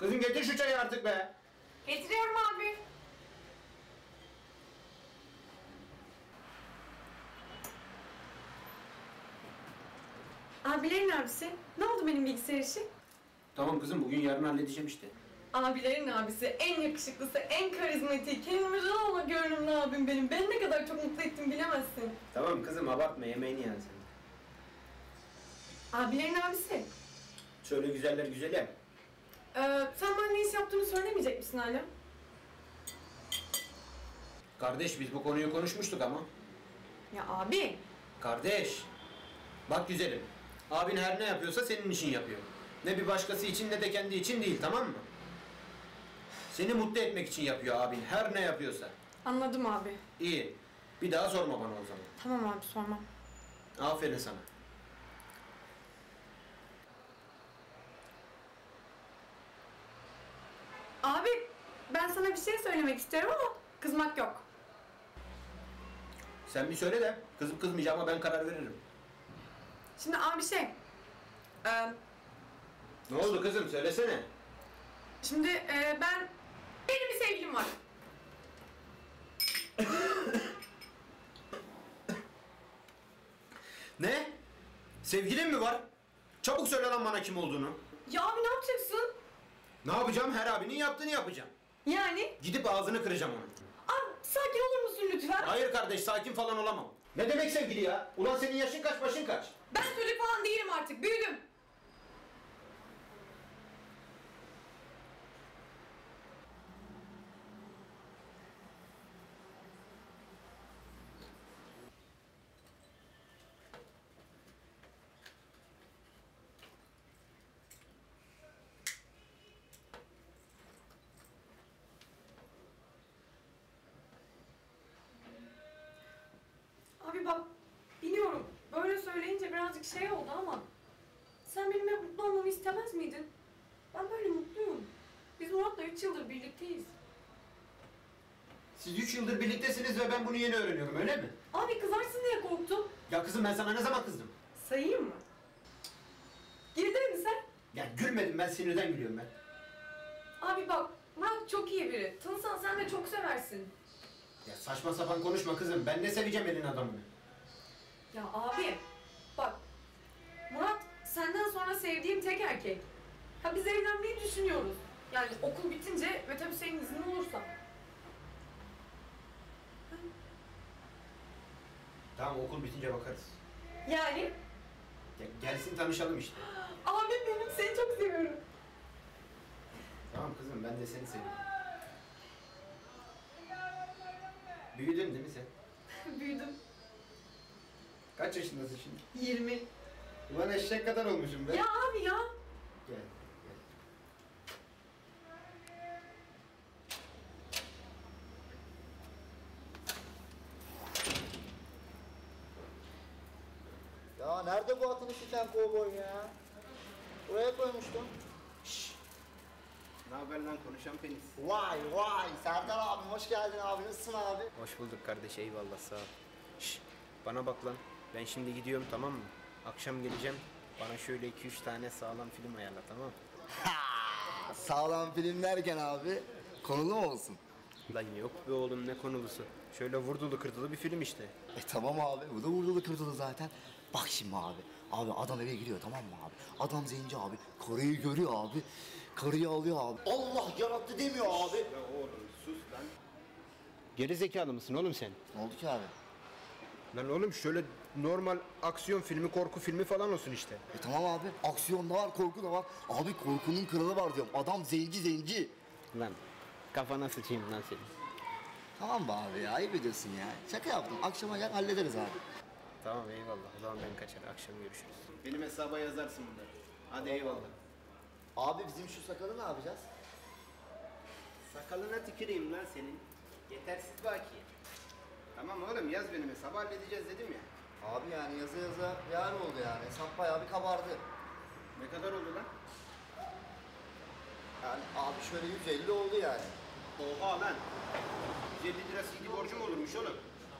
Kızım getir şu çayı artık be. Getiriyorum abi. Abilerin abisi. Ne oldu benim bilgisayar işi? Tamam kızım bugün yarın halledeceğim işte. Abilerin abisi, en yakışıklısı, en karizmatik, en mırılama görünümlü abim benim. Beni ne kadar çok mutlu ettin bilemezsin. Tamam kızım abartma yemeğini yani sen. Abilerin abisi. Söyle güzeller güzeli. Sen bana ne iş yaptığını söylemeyecek misin hala? Kardeş biz bu konuyu konuşmuştuk ama. Ya abi. Kardeş. Bak güzelim. Abin her ne yapıyorsa senin için yapıyor. Ne bir başkası için ne de kendi için değil, tamam mı? Seni mutlu etmek için yapıyor abin her ne yapıyorsa. Anladım abi. İyi. Bir daha sorma bana o zaman. Tamam abi sormam. Aferin sana. Abi ben sana bir şey söylemek istiyorum ama kızmak yok. Sen bir söyle de kızıp kızmayacağıma ben karar veririm. Şimdi abi Ne oldu kızım söylesene. şimdi benim bir sevgilim var. Ne? Sevgilin mi var? Çabuk söyle lan bana kim olduğunu. Ya abi ne yapacaksın? Ne yapacağım? Her abinin yaptığını yapacağım. Yani? Gidip ağzını kıracağım onun. Abi sakin olur musun lütfen? Hayır kardeş sakin falan olamam. Ne demek sevgili ya? Ulan senin yaşın kaç başın kaç? Ben çocuk falan değilim artık, büyüdüm. Abi bak, biliyorum böyle söyleyince birazcık şey oldu ama sen benim hep mutlu olmamı istemez miydin? Ben böyle mutluyum. Biz Murat'la 3 yıldır birlikteyiz. Siz 3 yıldır birliktesiniz ve ben bunu yeni öğreniyorum öyle mi? Abi kızarsın diye korktum. Ya kızım ben sana ne zaman kızdım? Sayayım mı? Girdin mi sen? Ya gülmedim ben sinirden gülüyorum ben. Abi bak, Murat çok iyi biri. Tanısan sen de çok seversin. Ya saçma sapan konuşma kızım ben ne seveceğim elin adamını. Ya abi, bak Murat senden sonra sevdiğim tek erkek. Ha biz evlenmeyi düşünüyoruz. Yani okul bitince ve tabii senin iznin olursa. Tamam okul bitince bakarız. Yani? Ya, gelsin tanışalım işte. Abi benim seni çok seviyorum. Tamam kızım ben de seni seviyorum. Büyüdün değil mi sen? Büyüdüm. Kaç yaşındasın şimdi? 20. Ulan eşek kadar olmuşum ben. Ya abi ya. Gel. Ya nerede bu atını şişen kovboy ya? Buraya koymuştum. Ne haber lan konuşan penis? Vay vay Serdar abi hoş geldin abi, nasılsın abi? Hoş bulduk kardeş eyvallah sağ ol. Şşş bana bak lan ben şimdi gidiyorum tamam mı? Akşam geleceğim bana şöyle 2-3 tane sağlam film ayarla tamam mı? Ha, sağlam film derken abi konulu mu olsun? Lan yok be oğlum ne konulusu. Şöyle vurdulu kırdılı bir film işte. Tamam abi, bu da vurdulu kırdılı zaten. Bak şimdi abi, abi adam eve giriyor tamam mı abi? Adam zenci abi, karıyı görüyor abi. Karıyı alıyor abi. Allah yarattı demiyor abi. Ya oğlum sus lan. Geri zekalı mısın oğlum sen? Ne oldu ki abi? Lan oğlum şöyle normal aksiyon filmi, korku filmi falan olsun işte. Tamam abi, aksiyon da var, korku da var. Abi korkunun kralı var diyorum. Adam zenci. Lan kafana sıçayım lan senin. Tamam be abi ya, ayıp ediyorsun ya. Şaka yaptım, akşama gel hallederiz abi. Tamam eyvallah o zaman ben kaçar akşam görüşürüz. Benim hesaba yazarsın bunları. Hadi eyvallah. Abi bizim şu sakalı ne yapacağız? Sakalına tüküreyim lan senin. Yetersiz bakiye. Tamam oğlum yaz benim hesabı halledeceğiz dedim ya. Abi yani yaza yaza yar oldu yani. Hesap bayağı bir kabardı. Ne kadar oldu lan? Yani abi şöyle 150 oldu yani. Oha lan. 150 lira CD borcum olurmuş oğlum.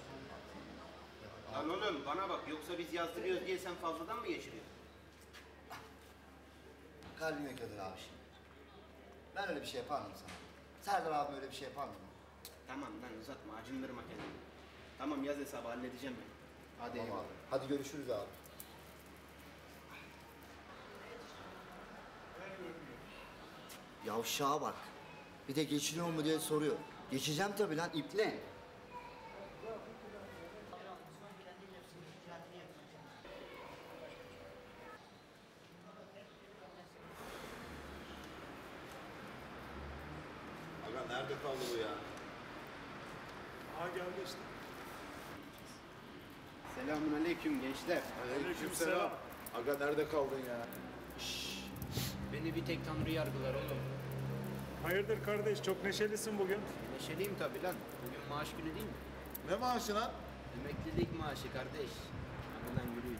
Lan oğlum bana bak yoksa biz yazdırıyoruz diye sen fazladan mı geçiriyorsun? Kalbime kadar abi şimdi. Ben öyle bir şey yapar mıyım sana? Serdar abim öyle bir şey yapar mı? Tamam lan uzatma, acındırma kendini. Tamam yaz hesabı halledeceğim ben. Hadi Tamam eyvallah. abi. Hadi görüşürüz abi. Yavşağa bak. Bir de geçiniyor mu diye soruyor. Geçeceğim tabii lan iple. Aga nerede kaldı bu ya? Aha geldi işte. Selamun aleyküm gençler. Aleykümselam. Aga nerede kaldın ya? Beni bir tek Tanrı yargılar oğlum. Hayırdır kardeş, çok neşelisin bugün. Neşeliyim tabii lan. Bugün maaş günü değil mi? Ne maaşı lan? Emeklilik maaşı kardeş. Hadi lan yürüyün.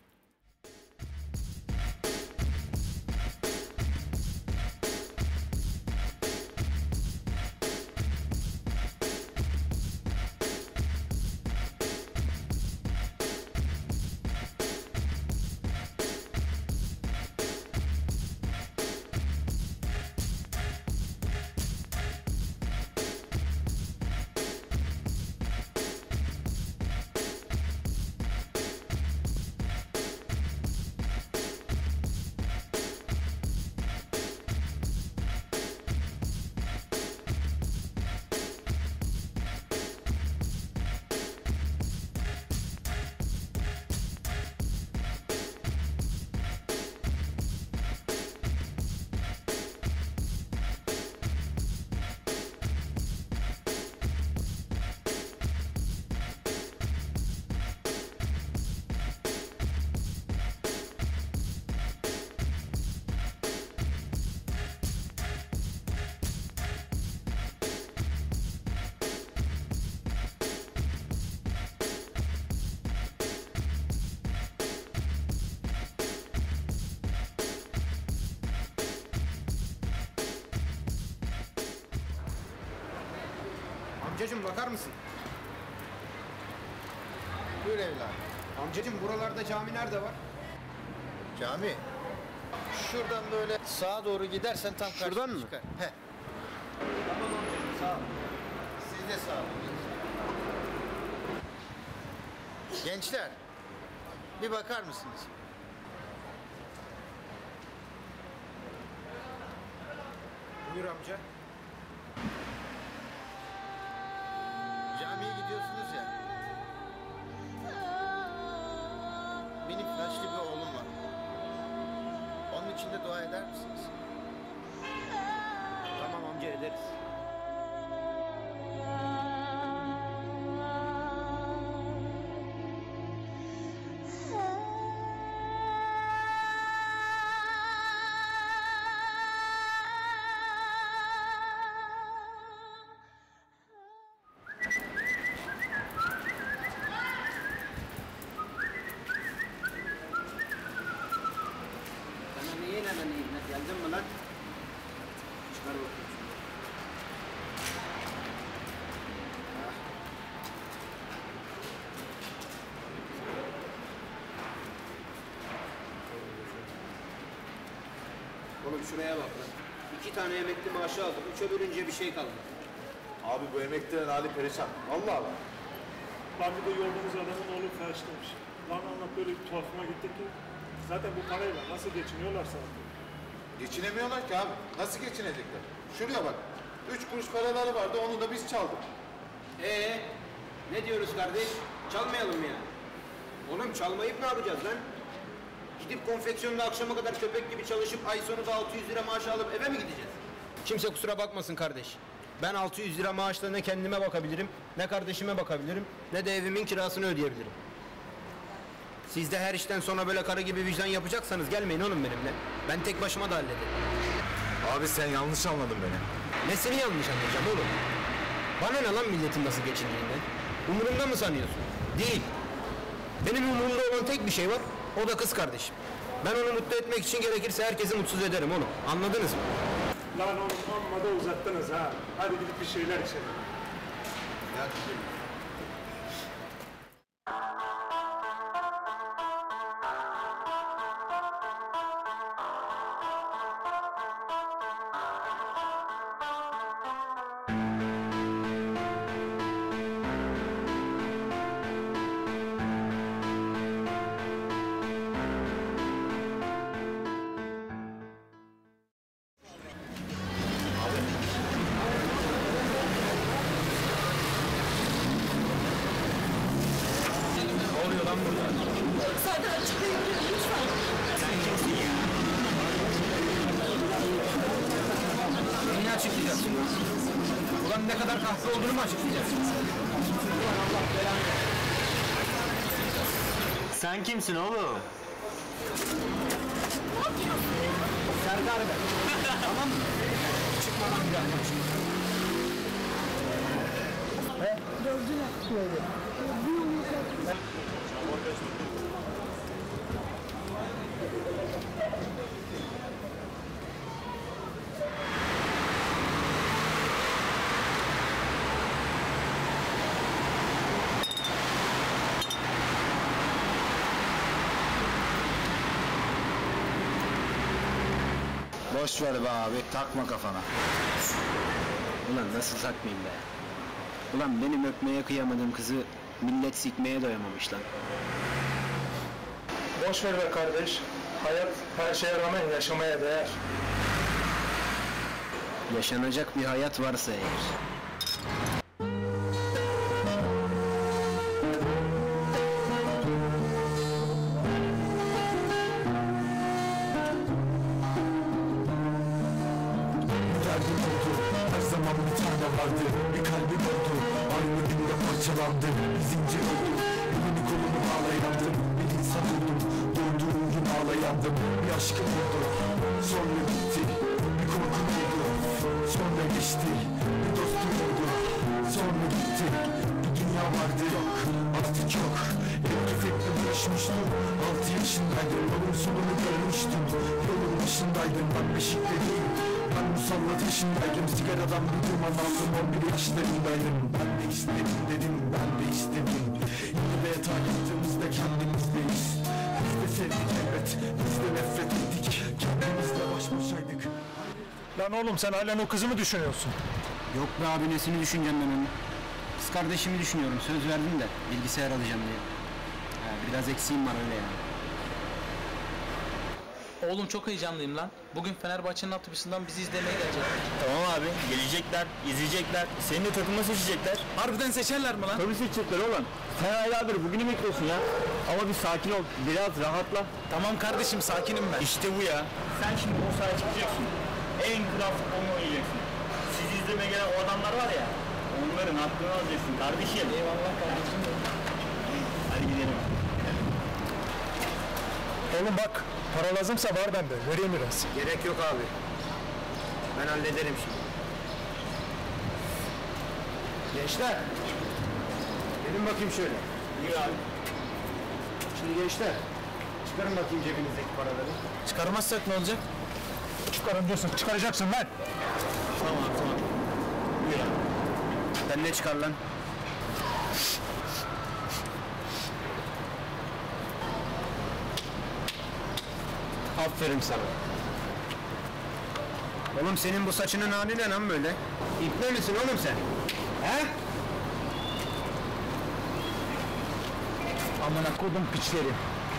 Amcacım bakar mısın? Buyur evladım. Amcacım buralarda cami nerede var? Cami. Şuradan böyle sağa doğru gidersen tam Şuradan karşına mı? çıkar. He. Tamam amcacığım sağ olun. Siz de sağ olun. Gençler, bir bakar mısınız? Buyur amca. Camiye gidiyorsunuz ya. Benim yaşlı bir oğlum var. Onun için de dua eder misiniz? Tamam amca ederiz. Hemen iyi. Geldin mi lan? Çıkar bakayım şunu. Oğlum şuraya bak lan. 2 tane emekli maaşı aldım. 3'e bölünce bir şey kalmadı. Abi bu emeklilerin hali perişan. Allah Allah. Lan bir de yolduğumuz adamın oğlu felçlemiş. Lan anlat böyle bir tuhafıma gitti ki. Zaten bu parayla nasıl geçiniyorlarsa artık. Geçinemiyorlar ki abi. Nasıl geçinecekler? Şuraya bak. 3 kuruş paraları vardı onu da biz çaldık. Ne diyoruz kardeş? Çalmayalım mı yani? Oğlum çalmayıp ne yapacağız lan? Gidip konfeksiyonda akşama kadar köpek gibi çalışıp ay sonu da 600 lira maaş alıp eve mi gideceğiz? Kimse kusura bakmasın kardeş. Ben 600 lira maaşla ne kendime bakabilirim, ne kardeşime bakabilirim, ne de evimin kirasını ödeyebilirim. Siz de her işten sonra böyle karı gibi vicdan yapacaksanız gelmeyin oğlum benimle. Ben tek başıma da hallederim. Abi sen yanlış anladın beni. Nesini yanlış anlayacağım oğlum? Bana ne lan milletin nasıl geçindiğinden? Umurumda mı sanıyorsun? Değil. Benim umurumda olan tek bir şey var, o da kız kardeşim. Ben onu mutlu etmek için gerekirse herkesi mutsuz ederim oğlum. Anladınız mı? Lan oğlum amma da uzattınız ha. Hadi gidip bir şeyler içelim. Ya gidelim. lan burada? Serdar açıklayabilirim lütfen. Sen kimsin ya? Neyi açıklayacaksın? Ulan ne kadar kahve olduğunu mu açıklayacaksın? Ulan Allah belanı versin. Sen kimsin oğlum? Serdar ben. Tamam mı? Çıkmadan bir anda çık. Boş ver be abi, takma kafana. Ulan nasıl takmayayım be? Ulan benim öpmeye kıyamadığım kızı millet sikmeye doyamamış lan. Boş ver be kardeş. Hayat her şeye rağmen yaşamaya değer. Yaşanacak bir hayat varsa eğer. Derdim oldu, her zaman bir tane vardı. Bir kalbim oldu, aynı günde parçalandı. Bir zincir oldu, elini kolunu bağlayandım. Bir insan oldum, doğduğum gün ağlayandım. Bir aşkım oldu, sonra bitti. Bir korkum oldu, sonra geçti. Bir dostum oldu, sonra gitti. Bir dünya vardı yok, artık yok. Hep tüfekle buluşmuştum, 6 yaşındaydım. Yolun sonunu görmüştüm, yolun başındaydım. Ben beşikte değil, ben musallat yaşındaydım. Sigaradan bir duman aldım, 11 yaşlarındaydım. Ben de istedim dedim, ben de istedim. Yine de yatağa yattığımızda kendimizdeyiz. Biz de sevdik evet, biz de nefret ettik. Kendimizle baş başaydık. Lan oğlum sen halen o kızı mı düşünüyorsun? Yok be abi nesini düşüneceğim ben onu? Kız kardeşimi düşünüyorum, söz verdim de bilgisayar alacağım diye. Biraz eksiğim var öyle yani. Oğlum çok heyecanlıyım lan. Bugün Fenerbahçe'nin altyapısından bizi izlemeye gelecekler. Tamam abi, gelecekler, izleyecekler, seni de takıma seçecekler. Harbiden seçerler mi lan? Tabii seçecekler oğlum. Sen aylardır bugünü bekliyorsun ya. Ama bir sakin ol, biraz rahatla. Tamam kardeşim sakinim ben. İşte bu ya. Sen şimdi o sahaya çıkacaksın. En kral futbolunu oynayacaksın. Sizi izlemeye gelen o adamlar var ya, onların hakkını alacaksın kardeşim. Eyvallah kardeşim. Hadi gidelim. Oğlum bak, para lazımsa var bende. Vereyim biraz. Gerek yok abi. Ben hallederim şimdi. Gençler. Gelin bakayım şöyle. Buyur abi. Şimdi gençler. Çıkarın bakayım cebinizdeki paraları. Çıkarmazsak ne olacak? Çıkarım diyorsun, çıkaracaksın lan. Tamam. Buyur abi. Sen ne çıkar lan? Aferin sana. Oğlum senin bu saçının hali ne lan böyle? İple misin oğlum sen? He? Amına kodum piçleri.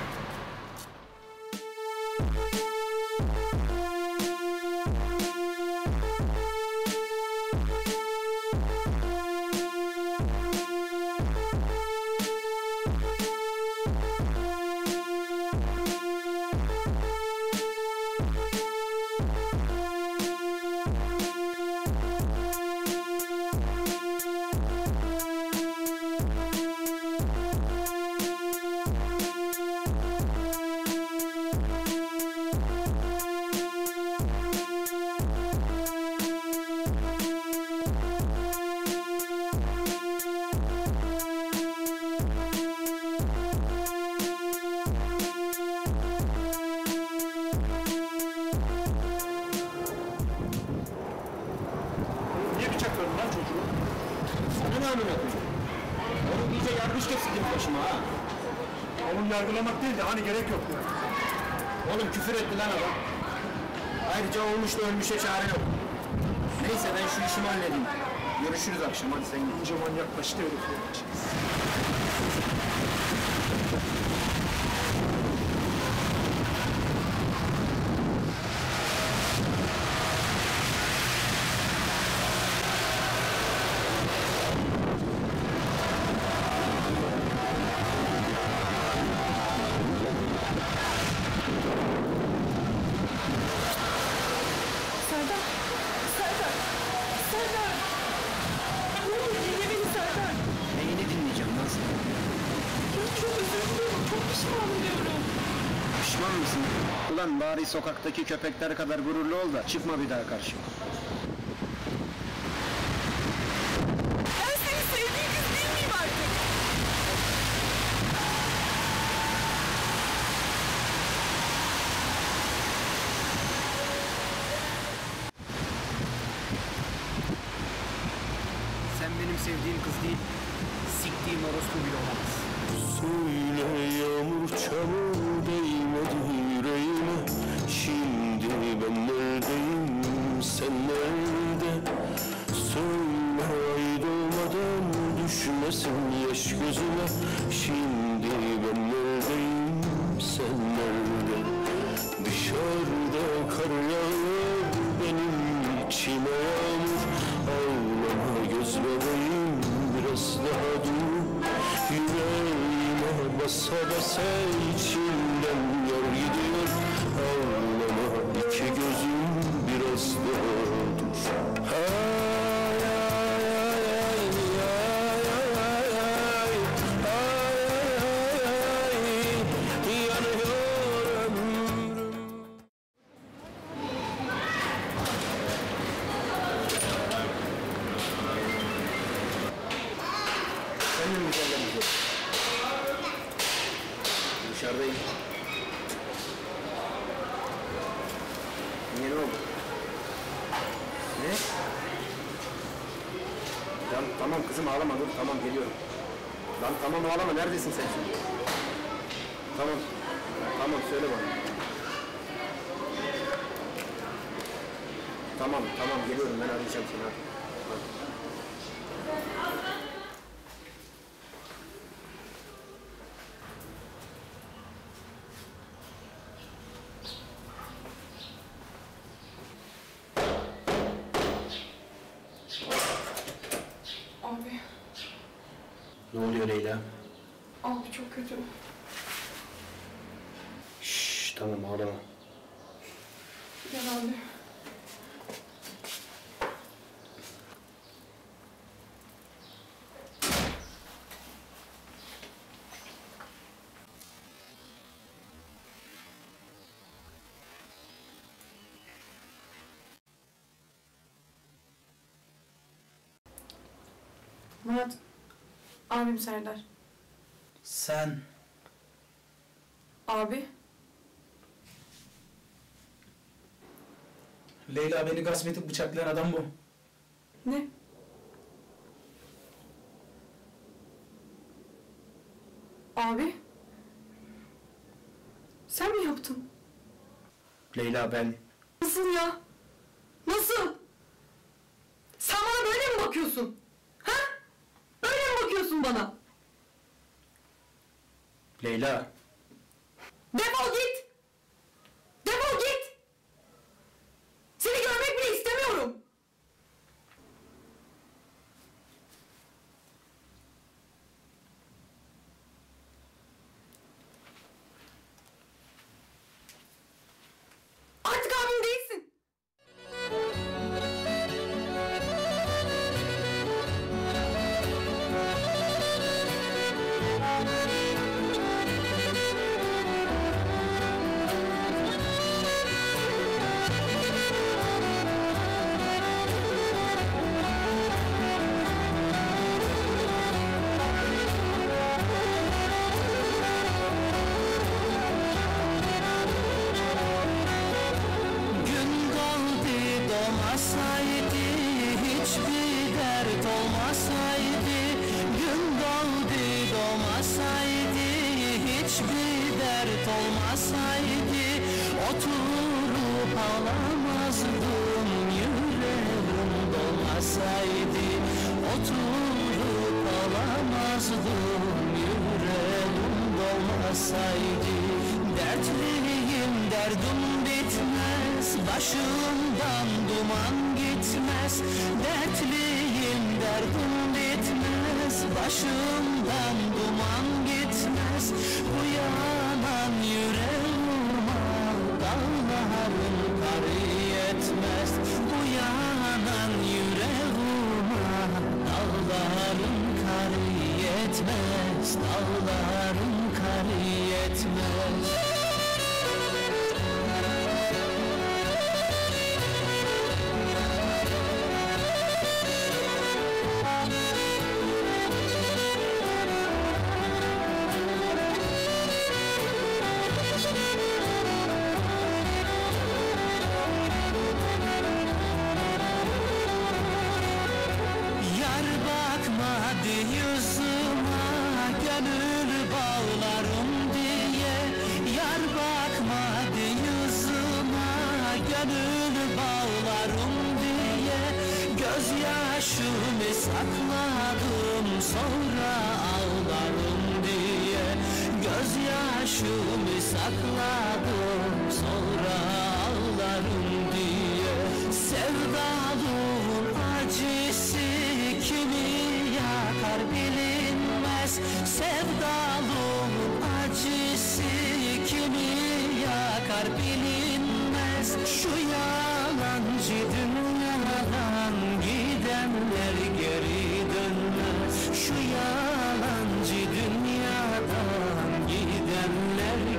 Niye bıçakladın lan çocuğu? Sana ne amına koyayım? Oğlum iyice yargıç kesildim başıma ha. Oğlum yargılamak değil de hani gerek yok ya. Oğlum küfür etti lan adam. Ayrıca olmuş da ölmüşe çare yok. Neyse ben şu işimi halledeyim. Görüşürüz akşam hadi sen git. İyice manyaklaştı herif ya. pişman oluyorum. Pişman mısın? Ulan bari sokaktaki köpekler kadar gururlu ol da çıkma bir daha karşıma. Ben seni sevdiğin kız değil miyim artık? Sen benim sevdiğim kız değil, siktiğim orospu bile olamaz. Söyle yağmur çamur değmedi yüreğime. Şimdi ben neredeyim, sen nerede? Söyle ay doğmadan düşmesin yaş gözüme. Şimdi ben neredeyim, sen nerede? Dışarıda kar yağıyor, benim içime yağmur. Ağlama göz bebeğim, biraz daha dur. Yüreğime basa basa içimden yar gidiyor. Ağlama iki gözüm, biraz daha dur. Ay ay ay ay ay ay ay ay, yanıyor ömrüm. Senin güzellerin güzel. Dışarıdayım. Niye, ne oldu? Ne? Lan tamam kızım ağlama, dur tamam geliyorum. Lan tamam ağlama, neredesin sen şimdi? Tamam. Tamam söyle bana. Tamam geliyorum, ben arayacağım seni hadi. Hadi. Abi, Ne oluyor Leyla? abi çok kötü. Şşş tamam ağlama. Gel abi. Murat, abim Serdar. Sen Abi, Leyla beni gasp edip bıçaklayan adam bu. ne? Abi, sen mi yaptın? Leyla ben... Nasıl ya? Nasıl? Sen bana böyle mi bakıyorsun? Ha? Böyle mi bakıyorsun bana? Leyla... Defol git! Defol git! Seni görmek bile istemiyorum. Artık abim değilsin. Gün kaldı doğmasaydı, hiçbir dert olmasaydı. Gün kaldı doğmasaydı, hiçbir dert olmasaydı. Oturup ağlamazdım, yüreğim dolmasaydı. Oturup ağlamazdım, yüreğim dolmasaydı. Dertliyim, derdim bitmez, başımdan duman gitmez. Dertliyim, derdim bitmez, başımdan duman gitmez. Bu yanan yüreğime dağların karı yetmez. Bu yanan yüreğime dağların karı yetmez. Dağların karı kadar yetmez. Yar bakmadı yüzüme, gönül bağlarım diye. Yar bakmadı yüzüme, gönül bağlarım diye. Gözyaşımı sakladım, sonra ağlarım diye. Gözyaşımı sakladım, sonra ağlarım diye. Sevdalığın acısı kimi yakar bilinmez. Sevdalığın acısı kimi yakar bilinmez. Şu yalancı dünyadan gidenler geri dönmez. Şu yalancı dünyadan gidenler